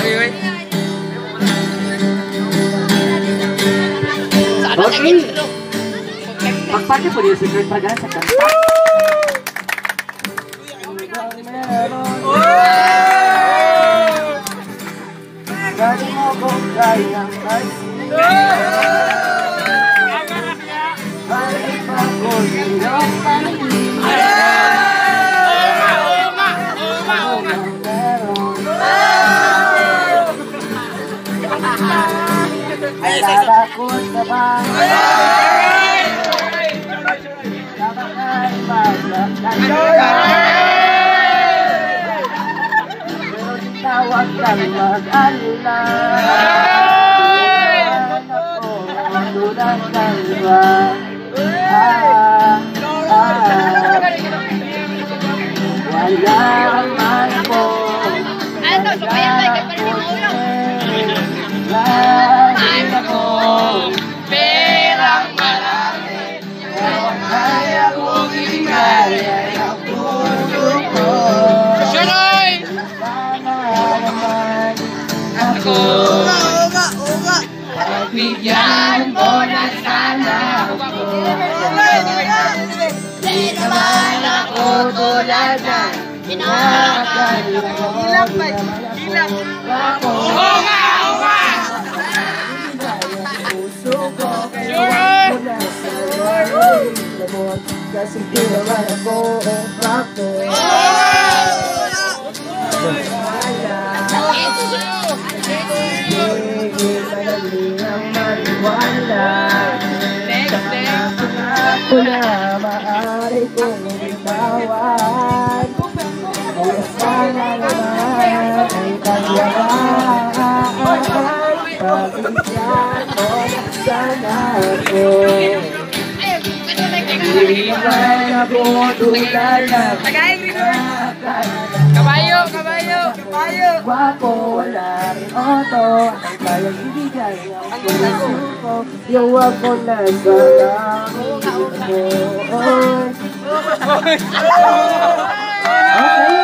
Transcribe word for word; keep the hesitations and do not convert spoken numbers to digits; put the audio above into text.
Okay. Pagpati po yung secret pa dyan sa kanta. Gani mo kong kayang balik ako yung ay tatakot ka ba? Dapat ay masaktan ka. Pero tawag kang mag-alala. Ako, tulad ng iba. Ah, ah. Wala man po. Ano? Kapayabay ka pa rin yung ulo. Lahit ako, perang marami. Kaya kong ibigay ay ang puso ko. Sunoy! Sana naman ako. Uga, uga! Pagbigyan mo na sana ako. Di naman ako tulad ng kinakailangan ko. Ilang ba? Ilang! Ako. Uga! Uga! Kasi di naman ako ang plato. Sige, magaling ang maniwala. Ako na maaari kong bitawan. Kaya sana naman ay pagyaman. Pag-isyan mo na sana ako. Hindi naman ako tulad ng Kabayo! Kabayo! Kabayo! Wapo, wala rin oto. Ang kayang ibigay ang puso ko. Yung ako na sa langit mo. Okay.